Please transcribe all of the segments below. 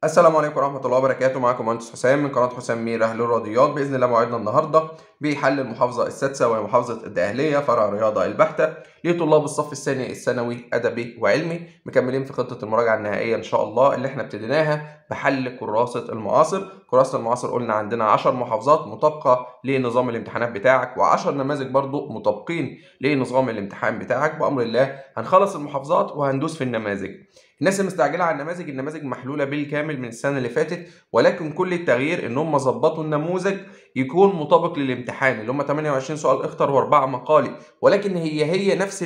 السلام عليكم ورحمة الله وبركاته. معاكم مهندس حسام من قناة حسام مير أهل الرياضيات. بإذن الله موعدنا النهاردة بحل المحافظة السادسة وهي محافظة الدقهلية فرع رياضة البحتة لطلاب الصف الثاني الثانوي أدبي وعلمي، مكملين في خطة المراجعة النهائية إن شاء الله اللي إحنا ابتديناها بحل كراسة المعاصر. كراسة المعاصر قلنا عندنا 10 محافظات مطابقة لنظام الامتحانات بتاعك و10 نماذج برضو مطابقين لنظام الامتحان بتاعك. بأمر الله هنخلص المحافظات وهندوس في النماذج. الناس المستعجله على النماذج محلوله بالكامل من السنه اللي فاتت، ولكن كل التغيير ان هم ظبطوا النموذج يكون مطابق للامتحان اللي هم 28 سؤال اختر و4 مقالي، ولكن هي نفس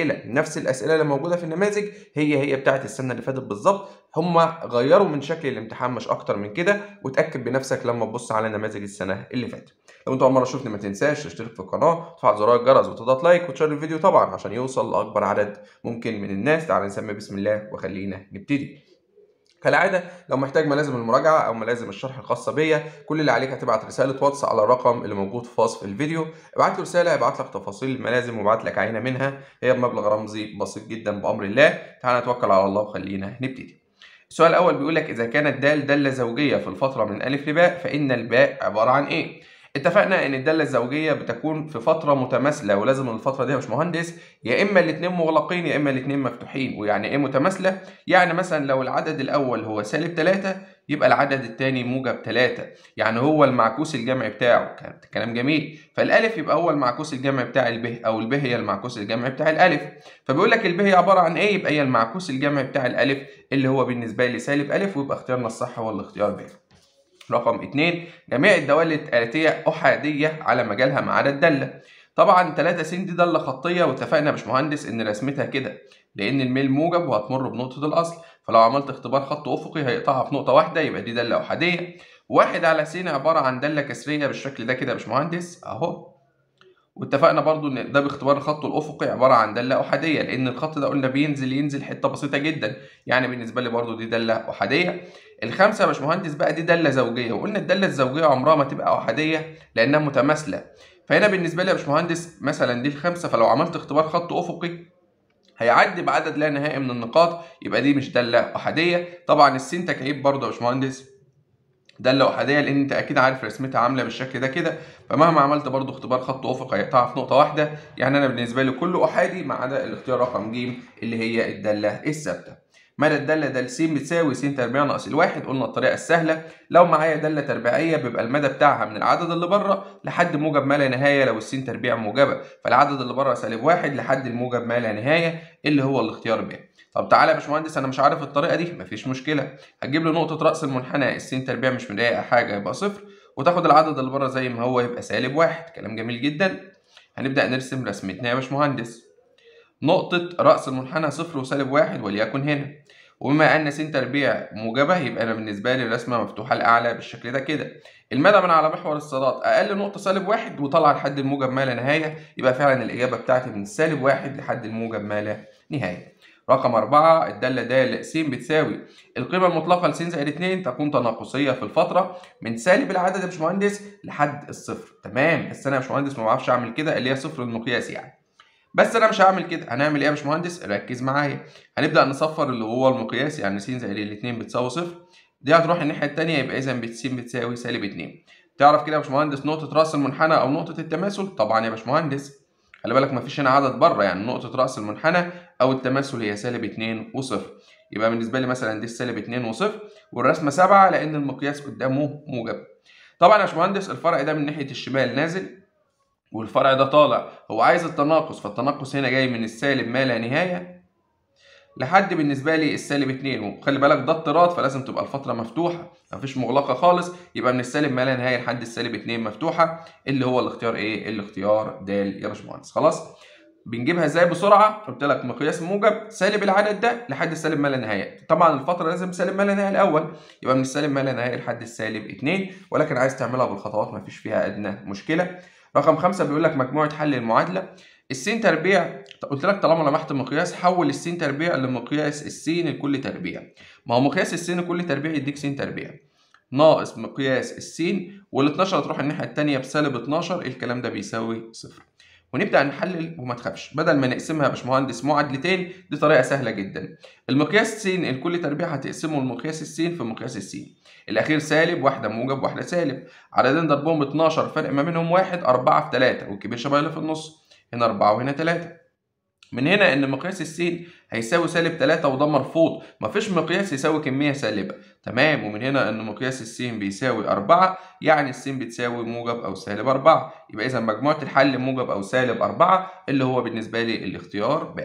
الاسئله اللي موجوده في النماذج هي بتاعت السنه اللي فاتت بالظبط. هم غيروا من شكل الامتحان مش اكتر من كده، وتاكد بنفسك لما تبص على نماذج السنه اللي فاتت. لو انت اول مره تشوفني ما تنساش تشترك في القناه وتفعل زرار الجرس وتضغط لايك وتشير الفيديو طبعا عشان يوصل لاكبر عدد ممكن من الناس. تعال نسمي بسم الله وخلينا نبتدي. كالعاده لو محتاج ملازم المراجعه او ملازم الشرح الخاصه بيا، كل اللي عليك هتبعت رساله واتس على الرقم اللي موجود في وصف الفيديو. ابعت له رساله يبعت لك تفاصيل الملازم وابعت لك عينه منها، هي بمبلغ رمزي بسيط جدا بامر الله. تعال نتوكل على الله وخلينا نبتدي. السؤال الاول بيقول لك اذا كانت دال داله زوجيه في الفتره من الف لباء فان الباء عباره عن ايه؟ اتفقنا ان الداله الزوجيه بتكون في فتره متماثله، ولازم الفتره دي يا باشمهندس يا اما الاثنين مغلقين يا اما الاثنين مفتوحين. ويعني ايه متماثله؟ يعني مثلا لو العدد الاول هو -3 يبقى العدد الثاني -3، يعني هو المعكوس الجمعي بتاعه. كلام جميل. فالالف يبقى هو المعكوس الجمعي بتاع الب، او الب هي المعكوس الجمعي بتاع الالف. فبيقول لك الب هي عباره عن ايه؟ يبقى هي المعكوس الجمعي بتاع الالف اللي هو بالنسبه لي -أ، ويبقى اختيارنا الصح هو الاختيار ب. رقم 2، جميع الدوال الآتية أحادية على مجالها ما عدا الدالة. طبعا 3 س دي دالة خطية، واتفقنا يا باشمهندس إن رسمتها كده لأن الميل موجب وهتمر بنقطة الأصل، فلو عملت اختبار خط أفقي هيقطعها في نقطة واحدة، يبقى دي دالة أحادية. 1 على س عبارة عن دالة كسرية بالشكل ده كده يا باشمهندس أهو. واتفقنا برضو ان ده باختبار الخط الافقي عباره عن داله احاديه، لان الخط ده قلنا ينزل حته بسيطه جدا، يعني بالنسبه لي برضو دي داله احاديه. الخمسه يا باشمهندس بقى دي داله زوجيه، وقلنا الداله الزوجيه عمرها ما تبقى احاديه لانها متماثله. فهنا بالنسبه لي يا باشمهندس مثلا دي الخمسه، فلو عملت اختبار خط افقي هيعدي بعدد لا نهائي من النقاط، يبقى دي مش داله احاديه. طبعا السين تكعيب برضو يا باشمهندس داله احاديه، لان انت اكيد عارف رسمتها عامله بالشكل ده كده، فمهما عملت برضو اختبار خط افق هيقطعها في نقطه واحده. يعني انا بالنسبه لي كله احادي ما عدا الاختيار رقم ج اللي هي الداله الثابته. مدى الداله د س بتساوي س تربيع ناقص الواحد. قلنا الطريقه السهله، لو معايا داله تربيعيه بيبقى المدى بتاعها من العدد اللي بره لحد موجب ما لا نهايه، لو الس تربيع موجبه فالعدد اللي بره -1 لحد الموجب ما لا نهايه اللي هو الاختيار ب. طب تعالى يا باشمهندس انا مش عارف الطريقه دي، مفيش مشكله، هتجيب لي نقطه راس المنحنى الس تربيع مش مضايقه حاجه يبقى 0، وتاخد العدد اللي بره زي ما هو يبقى -1. كلام جميل جدا. هنبدا نرسم رسمتنا يا باشمهندس. نقطه راس المنحنى 0 و1 وليكن هنا، وبما ان س تربيع موجبه يبقى انا بالنسبه لي الرسمه مفتوحه لاعلى بالشكل ده كده. المدى من على محور الصادات اقل نقطه -1 وطالعه لحد الموجب ما لا نهايه، يبقى فعلا الاجابه بتاعتي من -1 لحد الموجب ما لا نهايه. رقم 4، الدالة د س بتساوي القيمة المطلقة لس زائد 2 تكون تناقصية في الفترة من سالب العدد يا باشمهندس لحد الصفر. تمام، بس أنا يا باشمهندس ما بعرفش أعمل كده، اللي هي صفر المقياس يعني. بس أنا مش هعمل كده، هنعمل إيه يا باشمهندس؟ ركز معايا. هنبدأ نصفر اللي هو المقياس، يعني س زائد الاتنين بتساوي صفر، دي هتروح الناحية التانية، يبقى إذا س بتساوي -2. تعرف كده يا باشمهندس نقطة رأس المنحنى أو نقطة التماثل؟ طبعا يا باشمهندس خلي بالك مفيش هنا عدد بره، يعني نقطة رأس المنحنى أو التماثل هي -2 و0. يبقى بالنسبة لي مثلا دي -2 و0، والرسمة 7 لأن المقياس قدامه موجب. طبعا يا باشمهندس الفرع ده من ناحية الشمال نازل والفرع ده طالع، هو عايز التناقص، فالتناقص هنا جاي من السالب ما لا نهاية لحد بالنسبة لي -2، وخلي بالك ده اضطراد فلازم تبقى الفترة مفتوحة مفيش مغلقة خالص، يبقى من السالب ما لا نهاية لحد -2 مفتوحة اللي هو الاختيار ايه؟ الاختيار د يا باشمهندس. خلاص بنجيبها ازاي بسرعة؟ قلت لك مقياس موجب سالب العدد ده لحد السالب ما لا نهاية، طبعا الفترة لازم سالب ما لا نهاية الأول، يبقى من السالب ما لا نهاية لحد -2، ولكن عايز تعملها بالخطوات مفيش فيها أدنى مشكلة. رقم 5 بيقول لك مجموعة حل المعادلة الس تربيع. قلت لك طالما لمحت المقياس حول الس تربيع لمقياس الس لكل تربيع. ما هو مقياس الس لكل تربيع يديك س تربيع ناقص مقياس الس، وال12 هتروح الناحية التانية بسالب 12، الكلام ده بيساوي 0. ونبدأ نحلل وما تخافش، بدل ما نقسمها يا باشمهندس معادلتين دي طريقة سهلة جدا. المقياس س الكل تربيع هتقسمه المقياس السين في مقياس السين، الأخير سالب واحدة موجب واحدة سالب، عددين ضربهم 12 فرق ما بينهم 1 4 في 3 والكبير شبه اللي في النص، هنا 4 وهنا 3. من هنا ان مقياس السين هيساوي سالب 3 وده مرفوض، مفيش مقياس يساوي كمية سالبة، تمام. ومن هنا ان مقياس السين بيساوي 4 يعني السين بتساوي موجب او سالب 4، يبقى اذا مجموعة الحل موجب او سالب 4 اللي هو بالنسبة لي الاختيار ب.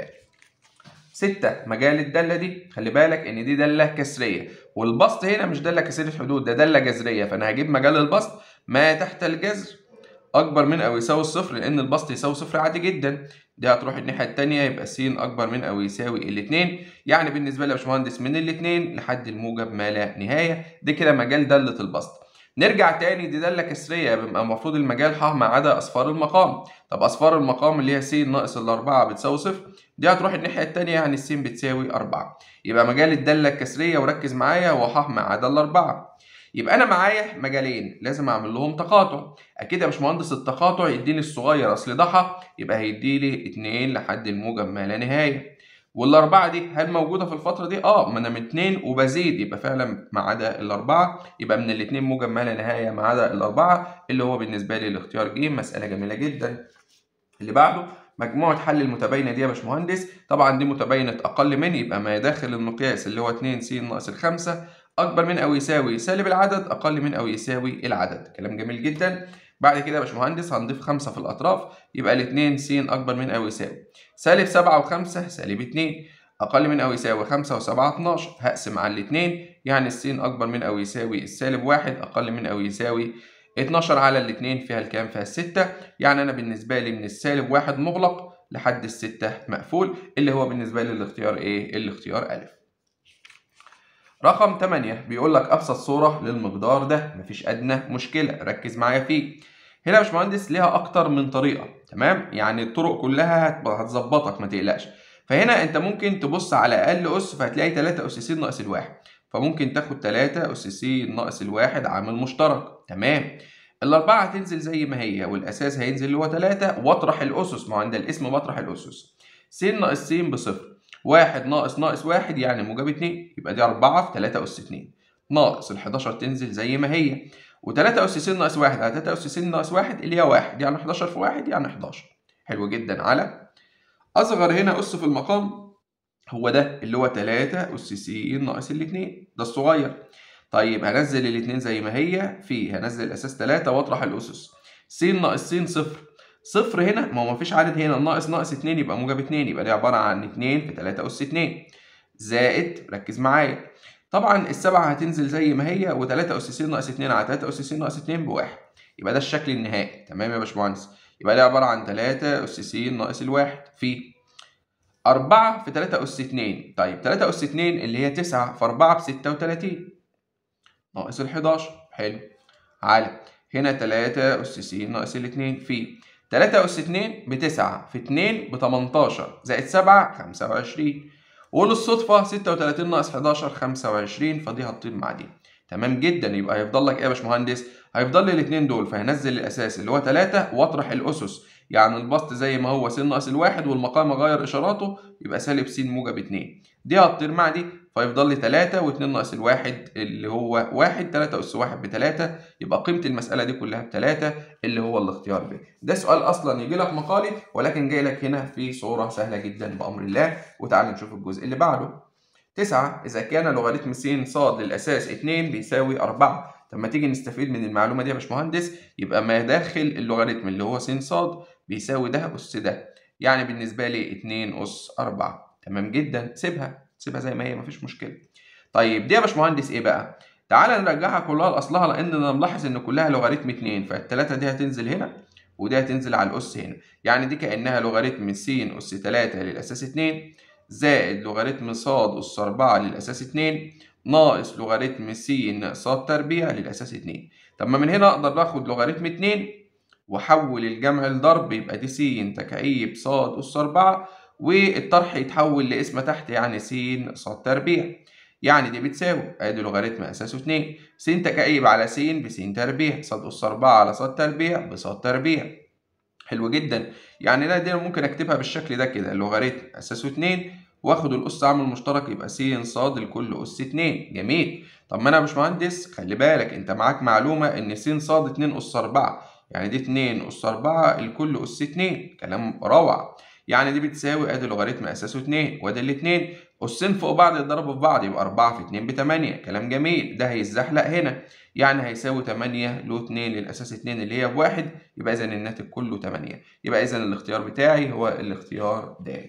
6 مجال الدالة دي، خلي بالك ان دي دالة كسرية، والبسط هنا مش دالة كسرية حدود، ده دالة جذرية، فانا هجيب مجال البسط ما تحت الجذر اكبر من او يساوي الصفر، لان البسط يساوي صفر عادي جدا. دي هتروح الناحيه الثانيه، يبقى س اكبر من او يساوي الاثنين، يعني بالنسبه لي يا باشمهندس من الاثنين لحد الموجب ما لا نهايه. دي كده مجال داله البسط. نرجع تاني، دي داله كسريه، يبقى المفروض المجال ح ما عدا اصفار المقام. طب اصفار المقام اللي هي س ناقص الاربعه بتساوي صفر، دي هتروح الناحيه الثانيه، يعني الس بتساوي 4. يبقى مجال الداله الكسريه، وركز معايا، هو ح ما عدا الاربعه. يبقى انا معايا مجالين لازم اعمل لهم تقاطع. اكيد يا باشمهندس التقاطع يديني الصغير اصل ضحى، يبقى هيديلي 2 لحد الموجب ما لا نهايه. والاربعه دي هل موجوده في الفتره دي؟ ما انا من 2 وبزيد، يبقى فعلا ما عدا الاربعه، يبقى من الاثنين موجب ما لا نهايه ما عدا الاربعه، اللي هو بالنسبه لي الاختيار ج. مساله جميله جدا. اللي بعده مجموعة حل المتباينة دي يا باشمهندس، طبعا دي متباينة أقل من، يبقى ما داخل المقياس اللي هو 2 س ناقص الخمسة أكبر من أو يساوي سالب العدد أقل من أو يساوي العدد. كلام جميل جدا. بعد كده يا باشمهندس هنضيف 5 في الأطراف، يبقى ال 2 س أكبر من أو يساوي سالب 7 و5 سالب 2 أقل من أو يساوي 5 و7 12. هقسم على الاتنين، يعني السين أكبر من أو يساوي السالب 1 أقل من أو يساوي 12 على الاتنين فيها الكام؟ فيها الستة. يعني أنا بالنسبة لي من السالب 1 مغلق لحد الستة مقفول، اللي هو بالنسبة لي الاختيار إيه؟ الاختيار أ. رقم 8 بيقول لك أبسط صورة للمقدار ده، مفيش أدنى مشكلة، ركز معايا فيه. هنا يا باشمهندس ليها أكتر من طريقة، تمام؟ يعني الطرق كلها هتظبطك ما تقلقش. فهنا أنت ممكن تبص على أقل أس، فهتلاقي 3 أس س ناقص الواحد، فممكن تاخد 3 أس س ناقص الواحد عامل مشترك، تمام؟ الأربعة هتنزل زي ما هي، والأساس هينزل اللي هو 3، واطرح الأسس، ما هو عند الاسم بطرح الأسس. س ناقص س بصفر، واحد ناقص ناقص واحد يعني موجب 2، يبقى دي 4 في 3 أس 2 ناقص ال 11 تنزل زي ما هي، و3 أس س ناقص 1 على 3 أس س ناقص 1 اللي هي 1، يعني 11 في 1 يعني 11. حلو جدا. على أصغر هنا أس في المقام هو ده اللي هو 3 أس س ناقص الاتنين، ده الصغير. طيب هنزل الاتنين زي ما هي، هنزل الأساس 3 وأطرح الأسس. س ناقص س صفر، صفر هنا ما هو مفيش عدد هنا، ناقص ناقص 2 يبقى موجب 2، يبقى دي عبارة عن 2 في 3 أس 2 زائد، ركز معايا، طبعا السبعة هتنزل زي ما هي، و3 أس س ناقص 2 على 3 أس س ناقص 2 بواحد، يبقى ده الشكل النهائي، تمام يا باشمهندس؟ يبقى دي عبارة عن 3 أس س ناقص الواحد في 4 في 3 أس 2. طيب 3 أس 2 اللي هي 9 في 4 ب 36 ناقص ال 11. حلو. على هنا 3 أس س ناقص ال 2 في 3 أس 2 ب 9 في 2 ب 18 زائد 7 25. وللصدفة 36 ناقص 11 25، فدي هتطير مع دي. تمام جدا. يبقى هيفضل لك ايه يا باشمهندس؟ هيفضل لي الاثنين دول، فهنزل الاساس اللي هو 3 واطرح الاسس، يعني البسط زي ما هو س ناقص الواحد، والمقام اغير اشاراته يبقى سالب س موجب 2، دي هتطير مع دي، فيفضل لي 3 و2 ناقص الواحد اللي هو 1، 3 أس 1 ب3، يبقى قيمة المسألة دي كلها ب3 اللي هو الاختيار ب. ده سؤال أصلا يجي لك مقالي، ولكن جاي لك هنا في صورة سهلة جدا بأمر الله. وتعالى نشوف الجزء اللي بعده. 9 إذا كان لوغاريتم س ص للأساس 2 بيساوي 4. طب ما تيجي نستفيد من المعلومة دي يا باشمهندس، يبقى ما داخل اللوغاريتم اللي هو س ص بيساوي ده أس ده، يعني بالنسبة لي 2 أس 4. تمام جدا. سيبها زي ما هي، مفيش مشكلة. طيب دي يا باشمهندس ايه بقى؟ تعالى نرجعها كلها لاصلها، لان انا ملاحظ ان كلها لوغاريتم 2، فالتلاتة دي هتنزل هنا ودي هتنزل على الاس هنا، يعني دي كانها لوغاريتم س اس 3 للاساس 2 زائد لوغاريتم ص اس 4 للاساس 2 ناقص لوغاريتم س ص تربيع للاساس 2. طب ما من هنا اقدر اخد لوغاريتم 2 واحول الجمع لضرب، يبقى دي س تكعيب ص اس 4، والطرح يتحول لاسم تحت يعني س ص تربيع، يعني دي بتساوي ادي لوغاريتم اساسه 2 س تكعيب على س بس تربيع ص اس 4 على ص تربيع بص تربيع. حلو جدا. يعني أنا دي ممكن أكتبها بالشكل ده كده، اللوغاريتم أساسه 2 واخد الأس عامل مشترك يبقى س ص لكل أس 2. جميل. طب ما أنا يا باشمهندس خلي بالك أنت معاك معلومة إن س ص 2 أس 4، يعني دي 2 أس 4 لكل أس 2. كلام روعة. يعني دي بتساوي أدي لوغاريتم أساسه 2 وأدي الاتنين أسين فوق بعض يتضربوا في بعض يبقى 4 في 2 ب 8. كلام جميل. ده هيتزحلق هنا، يعني هيساوي 8 له 2 للأساس 2 اللي هي بواحد، يبقى إذا الناتج كله 8. يبقى إذا الاختيار بتاعي هو الاختيار د.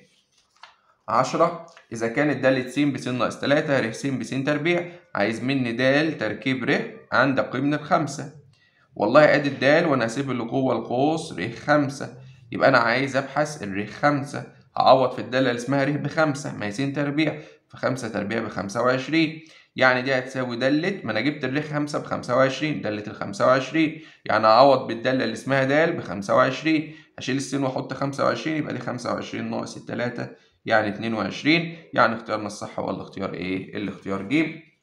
10. إذا كانت دالة س بس ناقص 3 ر س بس تربيع، عايز مني د تركيب ر عند قيم من الخمسة. والله أدي الدال وأنا هسيب اللي جوه القوس ر 5، يبقى أنا عايز أبحث الر 5. هعوض في الدالة اللي اسمها ر ب5، ما هي س تربيع، ف5 تربيع ب25، يعني دي هتساوي دالة، ما أنا جبت الر 5 ب25 دالة ال25، يعني هعوض بالدالة اللي اسمها د ب25، هشيل السين وأحط 25 يبقى لي 25 ناقص التلاتة يعني 22. يعني اختيارنا الصح هو الاختيار إيه؟ الاختيار ج.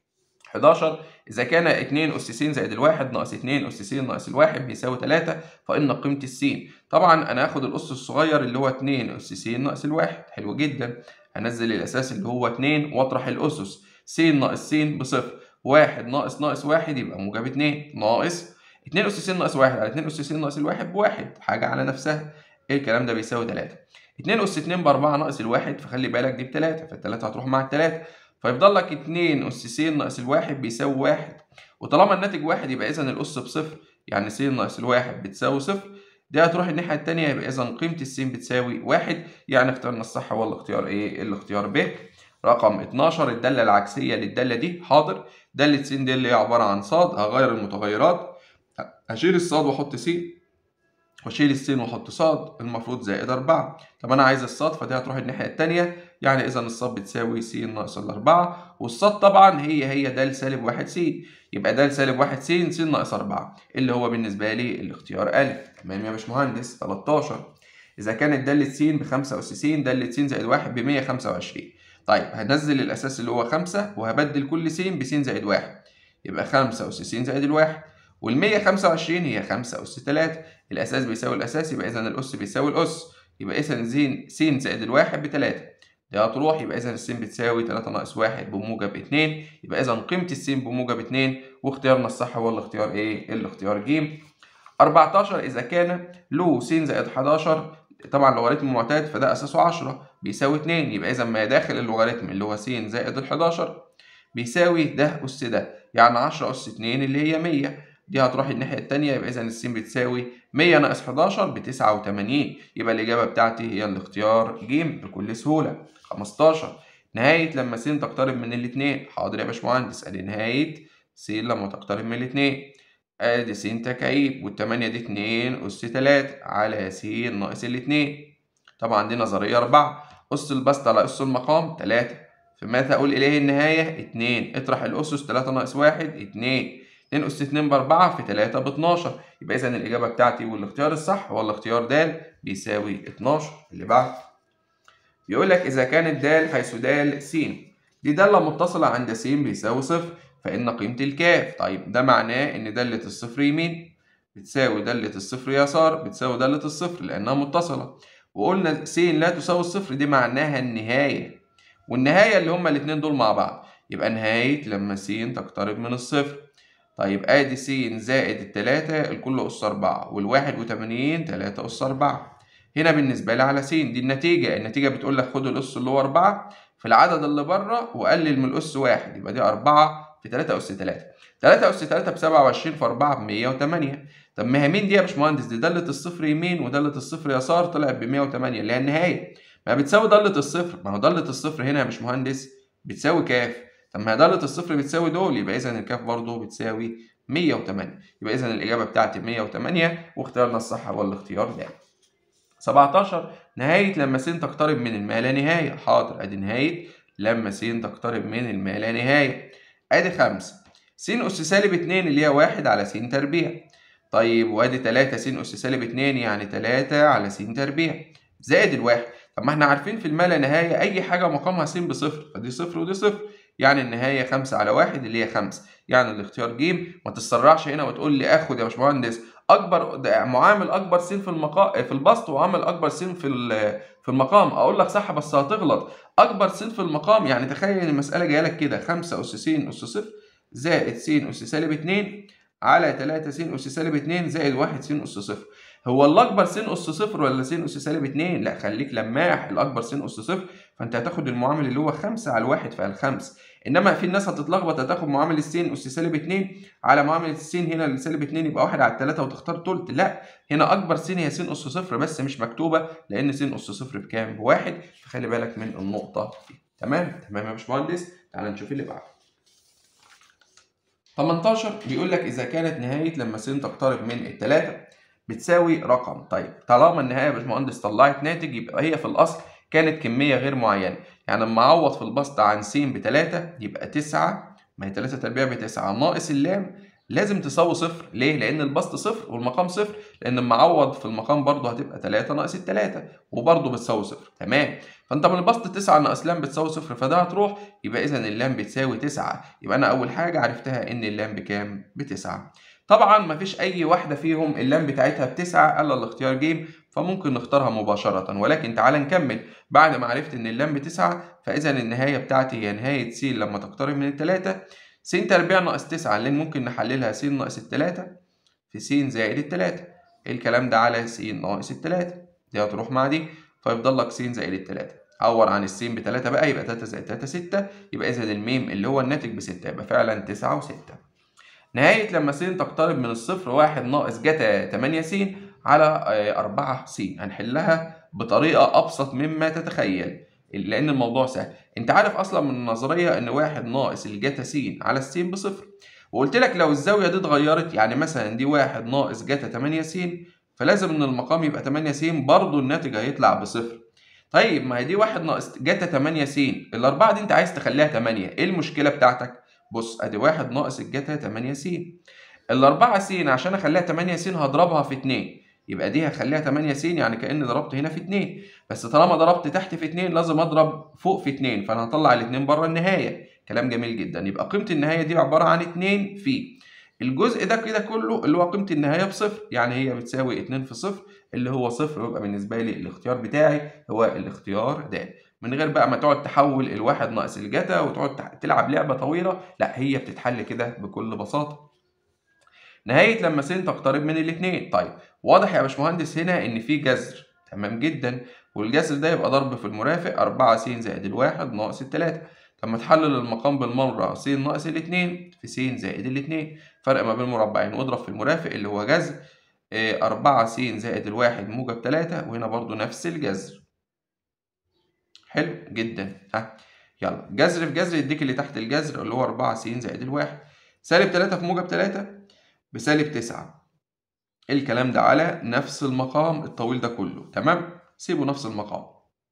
11. إذا كان 2 أس س زائد الواحد ناقص 2 أس س ناقص الواحد بيساوي 3، فإن قيمة السين. طبعا أنا هاخد الأس الصغير اللي هو 2 أس س ناقص الواحد. حلو جدا. هنزل الأساس اللي هو 2 وأطرح الأسس. س ناقص س بصفر، واحد ناقص واحد يبقى موجب 2 ناقص 2 أس س ناقص واحد على 2 أس س ناقص الواحد بواحد، حاجة على نفسها. إيه الكلام ده بيساوي 3. 2 أس 2 ب4 ناقص الواحد، فخلي بالك دي ب3، فالتلاتة هتروح مع التلاتة، فيفضل لك 2 أس س ناقص الواحد بيساوي 1. وطالما الناتج 1 يبقى إذا الأس بصفر، يعني س ناقص الواحد بتساوي صفر. دي هتروح الناحية التانية يبقى إذا قيمة السين بتساوي 1. يعني اخترنا الصح هو الاختيار إيه؟ الاختيار ب. رقم 12. الدالة العكسية للدالة دي. حاضر. دالة س دي اللي هي عبارة عن ص، هغير المتغيرات، هشيل الصاد وأحط س، واشيل السين واحط صاد، المفروض زائد 4. طب انا عايز الصاد، فدي هتروح الناحيه الثانيه، يعني اذا الصاد بتساوي س ناقص ال4، والصاد طبعا هي د سالب 1 س، يبقى د سالب 1 س ناقص 4 اللي هو بالنسبه لي الاختيار ا. تمام يا باشمهندس. 13. اذا كانت داله س ب 5 اس س داله س زائد 1 ب 125. طيب هنزل الاساس اللي هو 5 وهبدل كل س بس زائد 1، يبقى 5 اس س زائد الواحد، وال 125 هي 5 اس 3. الأساس بيساوي الأساس، يبقى إذا الأس بيساوي الأس، يبقى إذا س زائد الواحد ب3. دي هتروح، يبقى إذا الس بتساوي 3 ناقص 1 بموجب 2، يبقى إذا قيمة الس بموجب 2. واختيارنا الصح هو الاختيار إيه؟ الاختيار ج. 14. إذا كان له س زائد 11، طبعا لوغاريتم معتاد فده أساسه 10 بيساوي 2، يبقى إذا ما داخل اللوغاريتم اللي هو س زائد ال 11 بيساوي ده أس ده، يعني 10 أس 2 اللي هي 100. دي هتروح الناحية التانية، يبقى إذا الس بتساوي 100 ناقص 11 ب 89، يبقى الإجابة بتاعتي هي الاختيار ج بكل سهولة. 15. نهاية لما س تقترب من الاتنين. حاضر يا باشمهندس، أدي نهاية س لما تقترب من الاتنين، أدي س تكعيب، والتمانية دي 2 أس 3 على س ناقص الاتنين. طبعا دي نظرية 4. أس البسط على أس المقام 3، فماذا أقول إليه النهاية؟ 2. اطرح الأسس، 3 ناقص 1 2، 2 أس 2 ب4 في 3 ب12، يبقى إذا الإجابة بتاعتي والاختيار الصح هو الاختيار د بيساوي 12. اللي بعد بيقول لك إذا كانت د حيث د س دي دالة متصلة عند س بيساوي صفر، فإن قيمة الكاف. طيب ده معناه إن دالة الصفر يمين بتساوي دالة الصفر يسار بتساوي دالة الصفر لأنها متصلة، وقلنا س لا تساوي الصفر دي معناها النهاية، والنهاية اللي هما الاتنين دول مع بعض، يبقى نهاية لما س تقترب من الصفر. طيب ادي س زائد التلاتة الكل أس 4 وال81 3 أس 4. هنا بالنسبة لي على س دي النتيجة بتقول لك خد الأس اللي هو 4 في العدد اللي بره وقلل من الأس 1، يبقى دي 4 في 3 أس 3. 3 أس 3 ب 27 في 4 ب 108. طب ما هي مين دي يا باشمهندس؟ دي دالة الصفر يمين ودالة الصفر يسار طلعت ب 108 اللي هي النهاية. ما بتساوي دالة الصفر، ما هو دالة الصفر هنا يا باشمهندس بتساوي كاف. طب ما هي دالة الصفر بتساوي دول، يبقى إذا الكاف برضه بتساوي 108، يبقى إذا الإجابة بتاعتي 108 واختيارنا الصح هو الاختيار د. 17. نهاية لما س تقترب من الما لا نهاية. حاضر، أدي نهاية لما س تقترب من الما لا نهاية. أدي 5 س أس سالب 2 اللي هي 1 على س تربيع. طيب وأدي 3 س أس سالب 2 يعني 3 على س تربيع زائد الواحد. طب ما احنا عارفين في الما لا نهاية أي حاجة مقامها س بصفر، فدي صفر ودي صفر، يعني النهاية 5 على 1 اللي هي 5، يعني الاختيار ج. ما تتسرعش هنا وتقول لي آخد يا باشمهندس معامل اكبر س في البسط وعامل اكبر س في المقام. اقول لك صح بس هتغلط. اكبر س في المقام يعني تخيل المساله جايه لك كده 5 اس س اس صفر زائد س اس سالب 2 على 3 س اس سالب 2 زائد 1 س اس صفر. هو الاكبر س اس صفر ولا س اس سالب 2؟ لا خليك لماح، الاكبر س اس صفر، فانت هتاخد المعامل اللي هو 5 على الواحد فالخمس. انما في الناس هتتلخبط، هتاخد معامل الس اس سالب 2 على معامل الس هنا اللي سالب 2 يبقى 1 على 3 وتختار تلت. لا، هنا اكبر س هي س اس صفر بس مش مكتوبه لان س اس صفر بكام؟ بواحد، فخلي بالك من النقطه دي. تمام يا باشمهندس. تعال نشوف اللي بعده. 18 بيقول لك اذا كانت نهايه لما س تقترب من الثلاثه بتساوي رقم. طيب طالما النهايه يا باشمهندس طلعت ناتج يبقى هي في الاصل كانت كميه غير معينه. يعني لما اعوض في البسط عن س ب3 يبقى 9، ما هي 3 تربيع ب9 ناقص اللام لازم تساوي صفر. ليه؟ لان البسط صفر والمقام صفر، لان لما اعوض في المقام برضه هتبقى 3 ناقص ال3 وبرضه بتساوي صفر. تمام. فانت من البسط 9 ناقص لام بتساوي صفر، فده هتروح، يبقى اذا اللام بتساوي 9. يبقى انا اول حاجه عرفتها ان اللام بكام؟ ب9. طبعا مفيش اي واحده فيهم اللام بتاعتها ب9 الا الاختيار ج، فممكن نختارها مباشره. ولكن تعال نكمل. بعد ما عرفت ان اللام ب9 فاذا النهايه بتاعتي هي نهايه س لما تقترب من الثلاثه س تربيع ناقص 9 اللي ممكن نحللها س ناقص الثلاثه في س زائد الثلاثه. الكلام ده على س ناقص الثلاثه، دي هتروح مع دي فيفضل لك س زائد الثلاثه. عور عن السين ب3 بقى يبقى 3 زائد 3 6، يبقى اذا الميم اللي هو الناتج ب6، يبقى فعلا 9 و6. نهاية لما س تقترب من الصفر 1 ناقص جتا 8 س على 4 س. هنحلها بطريقة أبسط مما تتخيل لأن الموضوع سهل. أنت عارف أصلا من النظرية إن 1 ناقص الجتا س على الس بصفر، وقلت لك لو الزاوية دي اتغيرت، يعني مثلا دي 1 ناقص جتا 8 س، فلازم إن المقام يبقى 8 س برضه الناتج هيطلع بصفر. طيب ما هي دي 1 ناقص جتا 8 س، الأربعة دي أنت عايز تخليها 8، إيه المشكلة بتاعتك؟ بص أدي 1 ناقص الجتا 8 س، الأربعة س عشان أخليها 8 س هضربها في 2، يبقى دي هخليها 8 س يعني كأني ضربت هنا في 2، بس طالما ضربت تحت في 2 لازم أضرب فوق في 2، فأنا هطلع الاتنين بره النهاية. كلام جميل جدا. يبقى قيمة النهاية دي عبارة عن 2 في الجزء ده كده كله اللي هو قيمة النهاية بصفر، يعني هي بتساوي 2 في صفر اللي هو صفر، ويبقى بالنسبة لي الاختيار بتاعي هو الاختيار د. من غير بقى ما تقعد تحول الواحد ناقص الجتا وتقعد تلعب لعبة طويلة، لا هي بتتحل كده بكل بساطة. نهاية لما س تقترب من الاثنين. طيب واضح يا باشمهندس هنا إن في جذر، تمام جدا، والجذر ده يبقى ضرب في المرافق 4 س زائد الواحد ناقص التلاتة. لما تحلل المقام بالمرة س ناقص الاتنين في س زائد الاتنين، فرق ما بين مربعين واضرب في المرافق اللي هو جذر 4 س زائد الواحد موجب 3، وهنا برضو نفس الجذر. حلو جدا. ها يلا جذر في جذر يديك اللي تحت الجذر اللي هو 4 س زائد الواحد. سالب 3 في موجب 3 بسالب 9. الكلام ده على نفس المقام الطويل ده كله، تمام؟ سيبه نفس المقام.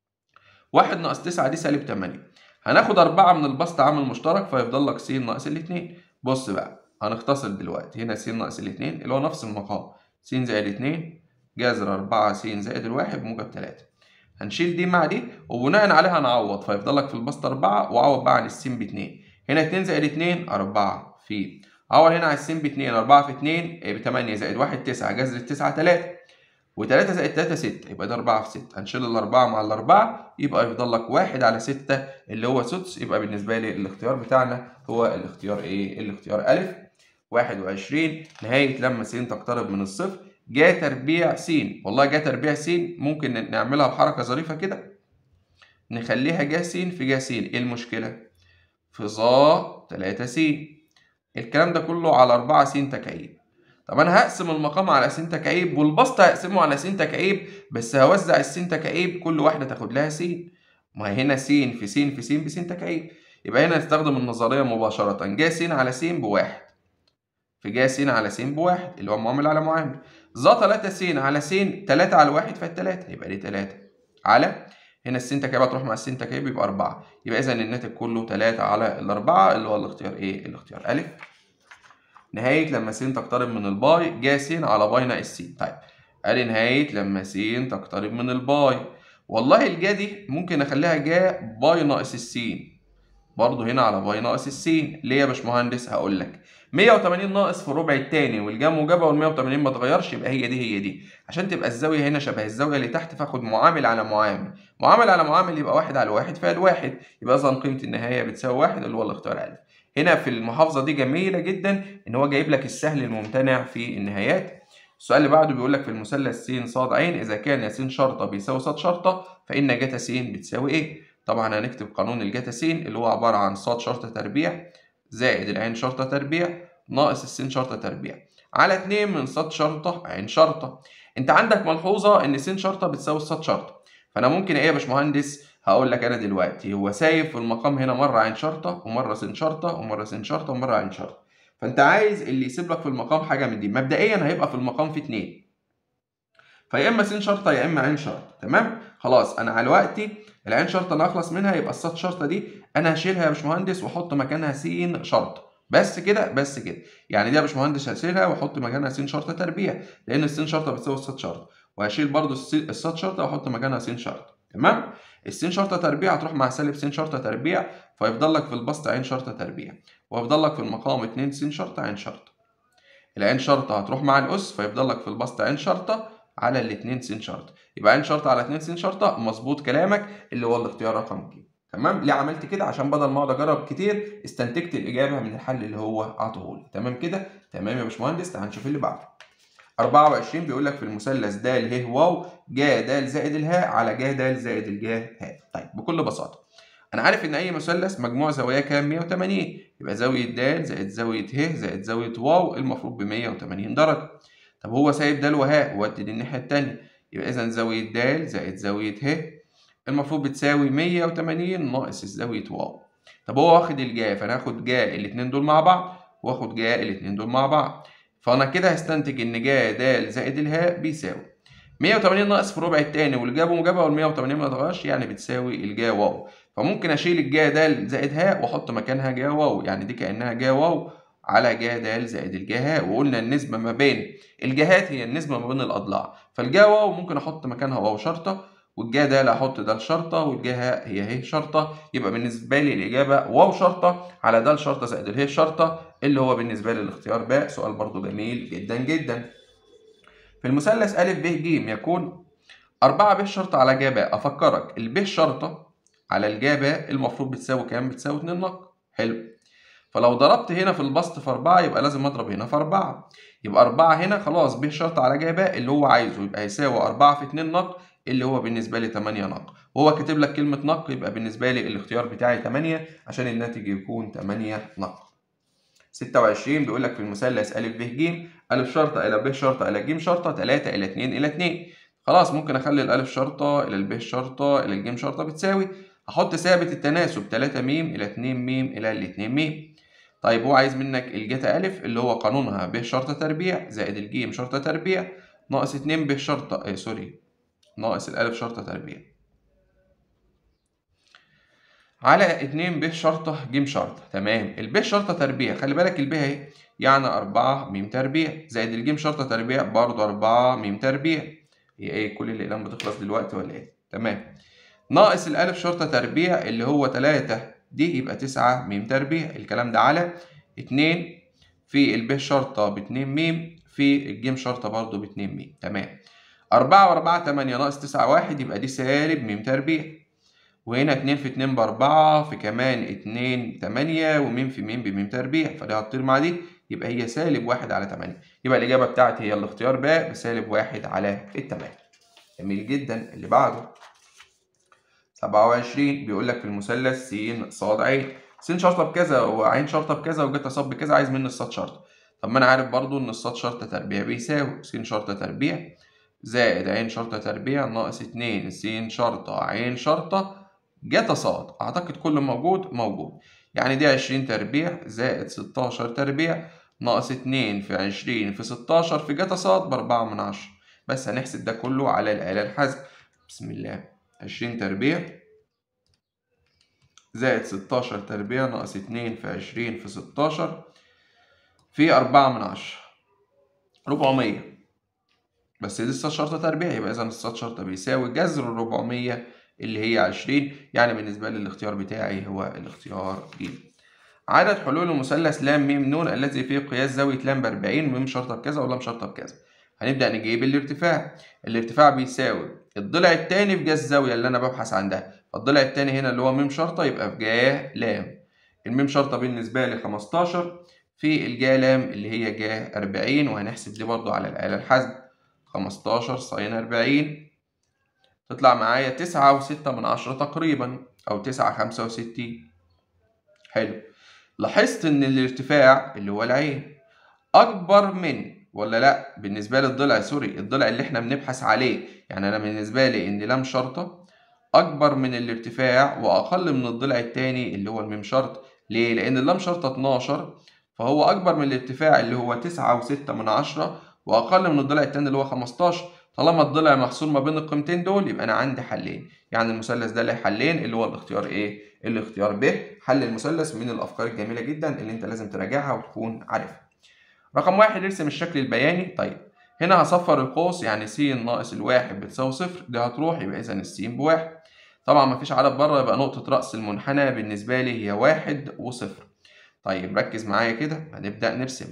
1 ناقص 9 دي سالب 8. هناخد 4 من البسط عامل مشترك فيفضل لك س ناقص الاتنين. بص بقى هنختصر دلوقتي، هنا س ناقص الاتنين اللي هو نفس المقام س زائد 2 جذر 4 س زائد الواحد بموجب 3. هنشيل دي مع دي وبناء عليها هنعوض، فيفضل لك في البسط 4 وعوض بقى عن الس ب 2. هنا 2 زائد 2 4 في عوض هنا على السين ب 2، 4 في 2 ب 8 زائد 1 9 جذر 9 3 و3 زائد 3 6، يبقى ده 4 في 6. هنشيل الأربعة مع الأربعة يبقى يفضل لك 1 على 6 اللي هو سدس. يبقى بالنسبة لي الاختيار بتاعنا هو الاختيار إيه؟ الاختيار أ. 21 نهاية لما س تقترب من الصفر جا تربيع س. والله جا تربيع س ممكن نعملها بحركة ظريفة كده، نخليها جا س في جا س. إيه المشكلة؟ في ظا 3 س. الكلام ده كله على 4 س تكعيب. طب انا هقسم المقام على س تكعيب والبسط هقسمه على س تكعيب، بس هوزع الس تكعيب كل واحده تاخد لها س. ما هنا س في س في س بس تكعيب، يبقى هنا نستخدم النظريه مباشره. جا س على س بواحد في جا س على س بواحد اللي هو معامل على معامل. ظا 3 س على س 3 على 1 فالتلاتة، يبقى دي 3 على هنا الس تكعيب هتروح مع الس تكعيب يبقى 4. يبقى اذا الناتج كله 3 على الأربعة اللي هو الاختيار ايه؟ الاختيار أ. نهاية لما س تقترب من الباي جا س على باي ناقص س. طيب ادي نهاية لما س تقترب من الباي. والله الجا دي ممكن اخليها جا باي ناقص السين، برضه هنا على باي ناقص السين. ليه يا باشمهندس؟ هقول لك 180 ناقص في الربع التاني والجا موجبه وال 180 ما اتغيرش، يبقى هي دي عشان تبقى الزاويه هنا شبه الزاويه اللي تحت، فاخد معامل على معامل، معامل على معامل يبقى واحد على واحد فالواحد، يبقى اذا قيمه النهايه بتساوي واحد اللي هو الاختيار الف. هنا في المحافظه دي جميله جدا ان هو جايب لك السهل الممتنع في النهايات. السؤال اللي بعده بيقول لك في المثلث س ص ع اذا كان س شرطه بيساوي ص شرطه فان جتا س بتساوي ايه؟ طبعا هنكتب قانون الجتا س اللي هو عباره عن ص شرطه تربيع زائد العين شرطه تربيع ناقص السين شرطه تربيع على 2 من ص شرطه عين شرطه. انت عندك ملحوظه ان س شرطه بتساوي ص شرطه، فانا ممكن ايه يا باشمهندس؟ هقول لك انا دلوقتي هو سايب في المقام هنا مره عين شرطه ومره س شرطه ومره س شرطه ومره عين شرطه، فانت عايز اللي يسيب لك في المقام حاجه من دي. مبدئيا هيبقى في المقام في 2، فيا اما س شرطه يا اما عين شرطه. تمام خلاص، انا على وقتي العين شرطه انا اخلص منها، يبقى الصاد شرطه دي انا هشيلها يا باشمهندس واحط مكانها س شرطه. بس كده بس كده، يعني دي يا باشمهندس هشيلها واحط مكانها س شرطه تربيع لان الس شرطه بتساوي الصاد شرطه، وهشيل برضو الصاد شرطه واحط مكانها س شرطه. تمام، الس شرطه تربيع هتروح مع سالب س شرطه تربيع، فيفضل لك في البسط عين شرطه تربيع، ويفضل لك في المقام 2 س شرطه عين شرطه. العين شرطة هتروح مع الأس فيفضل لك في البسط عين شرطة على الاتنين س شرطة، يبقى عين شرطة على 2 س شرطة مظبوط كلامك اللي هو الاختيار رقم ج. تمام، ليه عملت كده؟ عشان بدل ما اقعد اجرب كتير استنتجت الإجابة من الحل اللي هو عطاهولي. تمام كده؟ تمام يا باشمهندس. تعال نشوف اللي بعده. 24 بيقول لك في المثلث د ه واو ج د زائد الهاء على ج د زائد الجا ه. طيب بكل بساطة أنا عارف إن أي مثلث مجموع زواياه كام؟ 180، يبقى زاوية د زائد زاوية ه زائد زاوية واو المفروض ب 180 درجة. طب هو سايب د وهاء وودي للناحية التانية، يبقى إذا زاوية د زائد زاوية ه المفروض بتساوي 180 ناقص زاوية واو. طب هو واخد الجا، فأنا هاخد جا الاتنين دول مع بعض واخد جا الاتنين دول مع بعض، فأنا كده هستنتج إن جا د زائد الهاء بيساوي 180 ناقص في الربع التاني والجا بموجبها وال 180 ما اتغيرش يعني بتساوي الجا واو. فممكن اشيل الجا د زائد هاء واحط مكانها جا واو، يعني دي كانها جا واو على جا د زائد الجا هاء، وقلنا النسبه ما بين الجهات هي النسبه ما بين الاضلاع، فالجا واو ممكن احط مكانها واو شرطه، والجا د احط د شرطه، والجا هاء هي ه شرطه، يبقى بالنسبه لي الاجابه واو شرطه على د شرطه زائد اله شرطه اللي هو بالنسبه لي الاختيار باء. سؤال برضو جميل جدا جدا. في المثلث أ ب ج يكون 4 ب شرطة على ج ب. أفكرك الب شرطة على الجا ب المفروض بتساوي كام؟ بتساوي 2 نق. حلو، فلو ضربت هنا في البسط في 4 يبقى لازم أضرب هنا في 4، يبقى 4 هنا خلاص ب شرطة على ج ب اللي هو عايزه يبقى يساوي 4 في 2 نق اللي هو بالنسبة لي 8 نق، وهو كاتب لك كلمة نق يبقى بالنسبة لي الاختيار بتاعي 8 عشان الناتج يكون 8 نق. 26 بيقول لك في المثلث أ ب ج أ شرطة إلى ب شرطة إلى ج شرطة 3 إلى 2 إلى 2. خلاص ممكن أخلي الألف شرطة إلى الب شرطة إلى الج شرطة بتساوي، أحط ثابت التناسب 3 م إلى 2 م إلى ال 2 م. طيب هو عايز منك الجتا أ اللي هو قانونها ب شرطة تربيع زائد الج شرطة تربيع ناقص 2 ب شرطة ناقص الألف شرطة تربيع على 2 ب شرطة ج شرطة. تمام، الب شرطة تربيع خلي بالك الب اهي يعني 4 م تربيع زائد الج شرطة تربيع برضه 4 م تربيع. هي ايه كل الأقلام بتخلص دلوقتي ولا ايه؟ تمام، ناقص الألف شرطة تربيع اللي هو 3 دي يبقى 9 م تربيع. الكلام ده على 2 في الب شرطة ب 2 م في الج شرطة برضه ب 2 م. تمام، 4 و4 8 ناقص 9 1 يبقى دي سالب م تربيع، وهنا 2 في 2 ب4 في كمان 2 8 وم في م بم تربيع، فدي هتطير مع دي يبقى هي سالب 1 على 8. يبقى الإجابة بتاعتي هي الاختيار باء بسالب 1 على 8. جميل جدا. اللي بعده 27 بيقول لك في المثلث س ص ع س شرطة بكذا وعين شرطة بكذا وجتا ص بكذا، عايز مني الصاد شرطة. طب ما أنا عارف برضو إن الصاد شرطة تربيع بيساوي س شرطة تربيع زائد عين شرطة تربيع ناقص 2 س شرطة عين شرطة جتا صاد. أعتقد كله موجود، يعني دي 20 تربيع زائد 16 تربيع ناقص 2 في 20 في 16 في جتا صاد ب4/10. بس هنحسب ده كله على الآلة الحاسبة. بسم الله. 20 تربيع زائد 16 تربيع ناقص 2 في 20 في 16 في 4/10 400. بس دي الصاد شرطة تربيع يبقى إذا الصاد شرطة بيساوي جذر 400 اللي هي 20. يعني بالنسبة لي الاختيار بتاعي هو الاختيار ج. عدد حلول المثلث ل م ن الذي فيه قياس زاوية ل ب40 م شرطة بكذا ولا شرطة بكذا. هنبدأ نجيب الارتفاع. الارتفاع بيساوي الضلع الثاني في جا الزاوية اللي أنا ببحث عندها، فالضلع الثاني هنا اللي هو م شرطة يبقى في جا ل. الميم شرطة بالنسبة لي 15 في الجا لام اللي هي جا 40، وهنحسب دي برضو على الآلة الحاسبة. 15 ساين 40 تطلع معايا 9.6 تقريبا أو 9.65. حلو. لاحظت إن الارتفاع اللي هو العين أكبر من ولا لأ؟ بالنسبة لي الضلع الضلع اللي إحنا بنبحث عليه، يعني أنا بالنسبة لي إن لام شرطة أكبر من الارتفاع وأقل من الضلع التاني اللي هو الميم شرطة. ليه؟ لأن اللام شرطة 12 فهو أكبر من الارتفاع اللي هو 9.6 وأقل من الضلع التاني اللي هو 15. طالما الضلع محصور ما بين القيمتين دول يبقى أنا عندي حلين، يعني المثلث ده له حلين اللي هو الاختيار إيه؟ الاختيار ب. حل المثلث من الأفكار الجميلة جدا اللي أنت لازم تراجعها وتكون عارفها. رقم 1 ارسم الشكل البياني. طيب هنا هصفر القوس، يعني س ناقص الواحد بتساوي صفر، دي هتروح يبقى إذا السين بواحد. طبعا مفيش عدد بره يبقى نقطة رأس المنحنى بالنسبة لي هي 1 وصفر. طيب ركز معايا كده، هنبدأ نرسم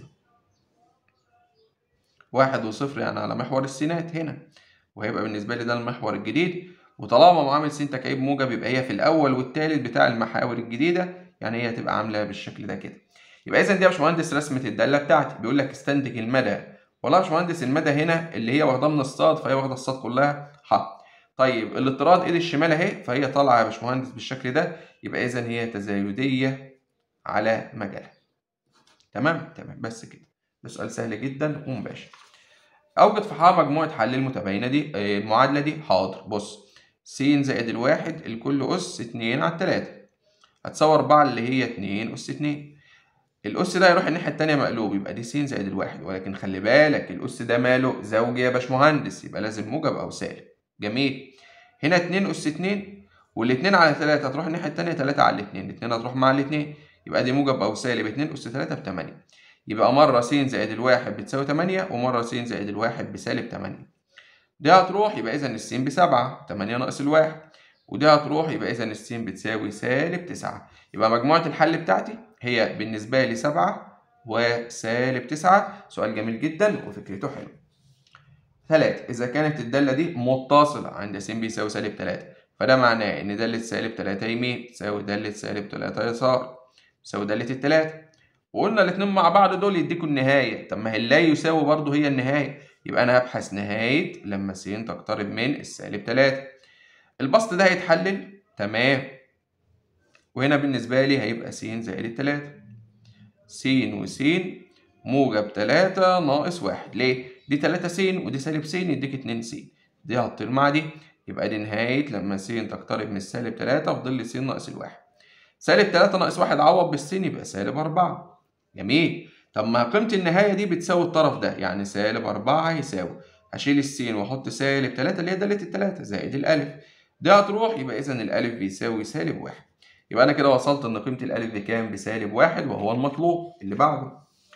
1 وصفر يعني على محور السينات هنا، وهيبقى بالنسبة لي ده المحور الجديد. وطالما معامل س تكعيب موجب يبقى هي في الأول والتالت بتاع المحاور الجديدة، يعني هي هتبقى عاملة بالشكل ده كده. يبقى إذا دي يا باشمهندس رسمة الدالة بتاعتي. بيقول لك استنتج المدى. والله يا باشمهندس المدى هنا اللي هي واخداه من الصاد فهي واخدة الصاد كلها ح. طيب الاضطراد ايد الشمال اهي فهي طالعة يا باشمهندس بالشكل ده، يبقى إذا هي تزايدية على مجالها. تمام؟ تمام بس كده. ده سؤال سهل جدا ومباشر. أوجد في حال مجموعة حل المتباينة دي المعادلة دي. حاضر. بص س زائد الواحد الكل أس 2 على 3 هتساوي 4 اللي هي 2 أس 2. الأس ده هيروح الناحية التانية مقلوب يبقى دي س زائد الواحد، ولكن خلي بالك الأس ده ماله زوجي يا باشمهندس يبقى لازم موجب أو سالب. جميل. هنا 2 أس 2 والاتنين على 3 هتروح الناحية التانية 3 على الاتنين، الاتنين هتروح مع الاتنين يبقى دي موجب أو سالب 2 أس 3 ب8. يبقى مرة س زائد الواحد بتساوي 8 ومرة س زائد الواحد بسالب 8. دي هتروح يبقى إذا الس ب7 8 ناقص الواحد، ودي هتروح يبقى إذا الس بتساوي سالب 9. يبقى مجموعة الحل بتاعتي هي بالنسبة لي 7 وسالب 9. سؤال جميل جدا وفكرته حلوة. 3 إذا كانت الدالة دي متصلة عند س بيساوي سالب 3 فده معناه إن دالة سالب 3 يمين تساوي دالة سالب 3 يسار تساوي دالة التلاتة. وقلنا الاتنين مع بعض دول يديكوا النهاية. طب ما هي لا يساوي برضه هي النهاية، يبقى أنا هبحث نهاية لما س تقترب من السالب 3. البسط ده هيتحلل تمام، وهنا بالنسبة لي هيبقى س زائد التلاتة. س وس موجب 3 ناقص 1. ليه؟ دي 3 س ودي سالب س يديك 2 س، دي هتطير مع دي يبقى دي نهاية لما س تقترب من السالب 3 في ظل س ناقص الواحد. سالب 3 ناقص 1 عوض بالسين يبقى سالب 4. جميل. طب ما قيمة النهاية دي بتساوي الطرف ده، يعني سالب 4 هيساوي هشيل السين واحط سالب 3 اللي هي دالة التلاتة زائد الألف، دي هتروح يبقى إذا الألف بيساوي سالب 1. يبقى أنا كده وصلت إن قيمة الألف بكام؟ بسالب 1 وهو المطلوب. اللي بعده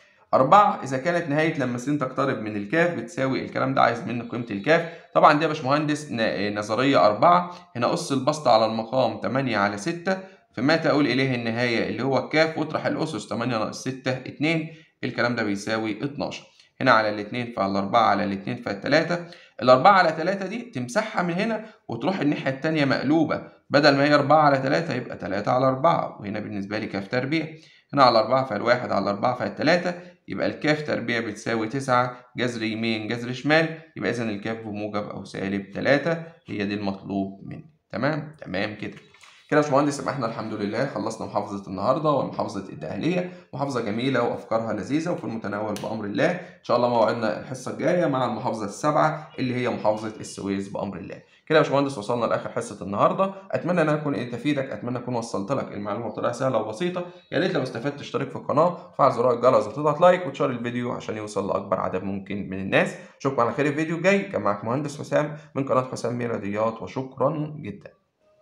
4 إذا كانت نهاية لما س تقترب من الكاف بتساوي الكلام ده عايز مني قيمة الكاف. طبعا دي يا باشمهندس نظرية 4. هنا قص البسط على المقام 8 على 6 فما تقول إليه النهاية اللي هو الكاف واطرح الأسس 8 ناقص 6 2 الكلام ده بيساوي 12. هنا على الاتنين فعلى 4 على الاتنين فالتلاتة. الأربعة على 3 دي تمسحها من هنا وتروح الناحية التانية مقلوبة، بدل ما هي 4 على 3 يبقى 3 على 4، وهنا بالنسبة لي كاف تربيع. هنا على 4 فالواحد على 4 فالتلاتة، يبقى الكاف تربيع بتساوي 9 جذر يمين جذر شمال، يبقى إذا الكاف بموجب أو سالب 3. هي دي المطلوب مني. تمام؟ تمام كده. كده يا باشمهندس يبقى احنا الحمد لله خلصنا محافظة النهارده ومحافظة الدقهلية، محافظة جميلة وأفكارها لذيذة وفي المتناول بأمر الله. إن شاء الله موعدنا الحصة الجاية مع المحافظة السابعة اللي هي محافظة السويس بأمر الله. كده يا باشمهندس وصلنا لآخر حصة النهارده، أتمنى إن أنا أكون قدرت أفيدك، أتمنى أكون وصلت لك المعلومة بطريقة سهلة وبسيطة. يا ريت لو استفدت تشترك في القناة وفعل زرار الجرس وتضغط لايك وتشير الفيديو عشان يوصل لأكبر عدد ممكن من الناس. أشوفكم على خير الفيديو الجاي. كان معاك مهندس حسام من قناة حسام رياضيات، وشكرا جدا.